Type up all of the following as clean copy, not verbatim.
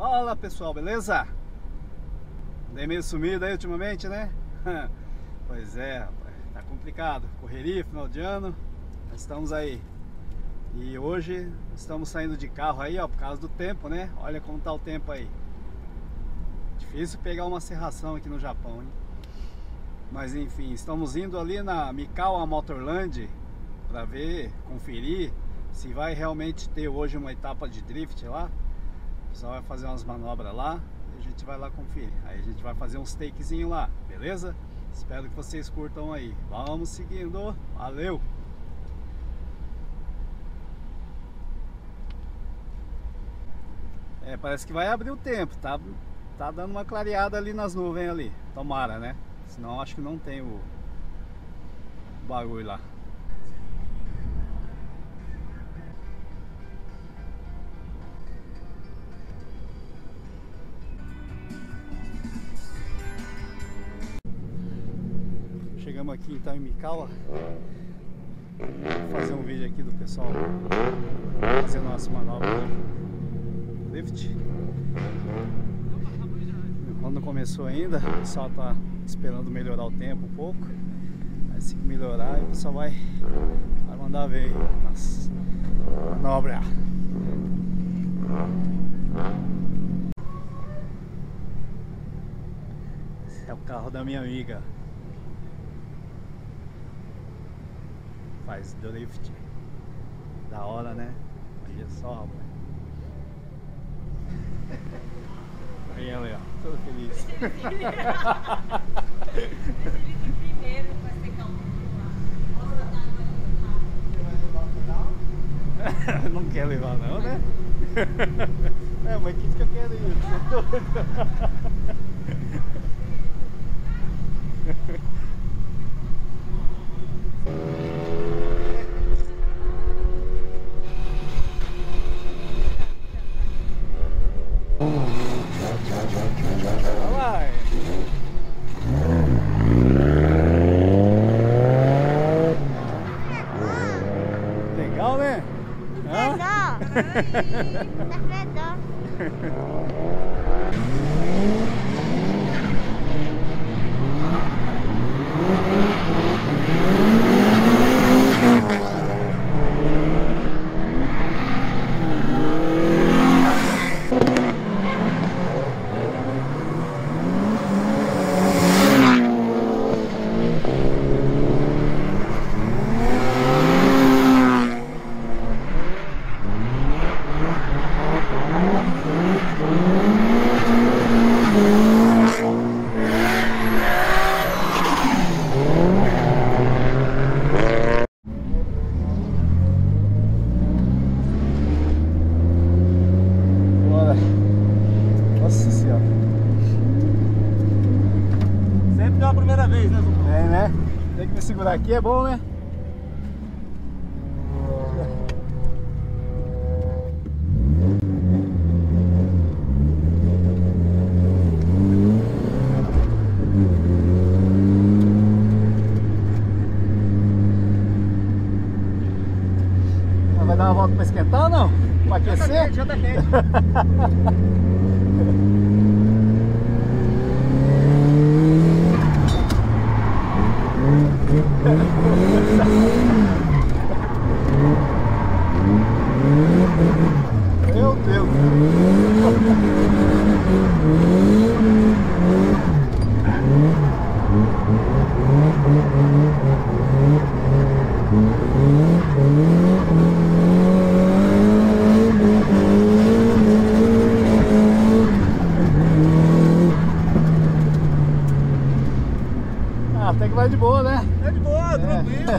Fala pessoal, beleza? Andei meio sumido aí ultimamente, né? Pois é, rapaz, tá complicado. Correria, final de ano, nós estamos aí. E hoje estamos saindo de carro aí, ó, por causa do tempo, né? Olha como tá o tempo aí. Difícil pegar uma serração aqui no Japão, hein? Mas enfim, estamos indo ali na Mikawa Motorland para ver, conferir se vai realmente ter hoje uma etapa de drift lá. O pessoal vai fazer umas manobras lá e a gente vai lá conferir. Aí a gente vai fazer uns takezinho lá, beleza? Espero que vocês curtam aí. Vamos seguindo, valeu! É, parece que vai abrir o tempo, tá dando uma clareada ali nas nuvens ali. Tomara, né? Senão acho que não tem o bagulho lá. Chegamos aqui então em Mikawa. Vou fazer um vídeo aqui do pessoal fazendo umas manobras de drift. Quando começou ainda, o pessoal tá esperando melhorar o tempo um pouco. Aí se melhorar, o pessoal vai mandar ver nas manobras. Esse é o carro da minha amiga. Faz drift. Da hora, né? Olha só, rapaz. Aí ela, ó, todo feliz. Primeiro vai secar um pouco lá. Posso botar água no carro? Não quer levar não, né? É, mas que eu quero ir. Vai. Legal, né? Legal. Nossa senhora. Sempre é a primeira vez, né, Zucão? É, né? Tem que me segurar aqui, é bom, né? Vai dar uma volta para esquentar ou não? Para aquecer? Já tá quente. Meu Deus! Ah, até que vai de boa, né? É de boa, tranquilo.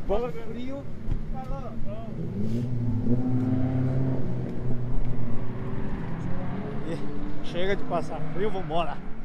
Bom frio. Chega de passar frio, vambora.